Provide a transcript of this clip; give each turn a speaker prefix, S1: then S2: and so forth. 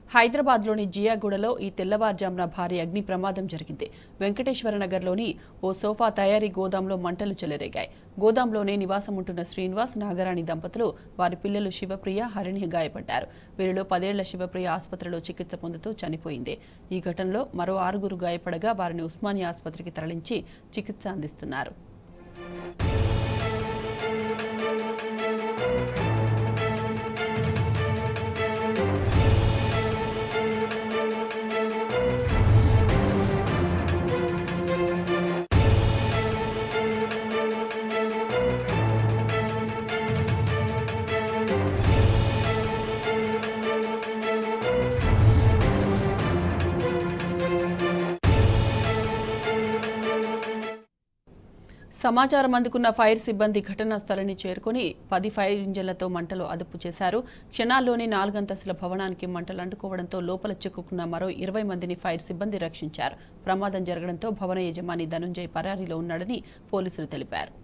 S1: హైదరాబాద్లోని జియాగూడలో ఈ తెల్లవారుజామున భారీ అగ్ని ప్రమాదం జరిగింది. వెంకటేశ్వర నగర్లోని ఓ సోఫా తయారీ గోదాంలో మంటలు చెలరేగాయి. గోదాంలోనే నివాసం ఉంటున్న శ్రీనివాస్, నాగరాణి దంపతులు, వారి పిల్లలు శివప్రియ, హరిణి గాయపడ్డారు. వీరిలో 10 ఏళ్ల శివప్రియ ఆసుపత్రిలో చికిత్స పొందుతూ చనిపోయింది. ఈ ఘటనలో మరో 6 గాయపడగా వారిని ఉస్మానియా ఆసుపత్రికి తరలించి చికిత్స అందిస్తున్నారు. సమాచారం అందుకున్న ఫైర్ సిబ్బంది ఘటనా స్థలాన్ని చేరుకుని 10 ఫైర్ ఇంజన్లతో మంటలు అదుపు చేశారు. క్షణాల్లోనే 4 అంతస్తుల భవనానికి మంటలు అంటుకోవడంతో లోపల చిక్కుకున్న మరో 20 మందిని ఫైర్ సిబ్బంది రక్షించారు. ప్రమాదం జరగడంతో భవన యజమాని ధనుంజయ్ పరారీలో ఉన్నాడని పోలీసులు తెలిపారు.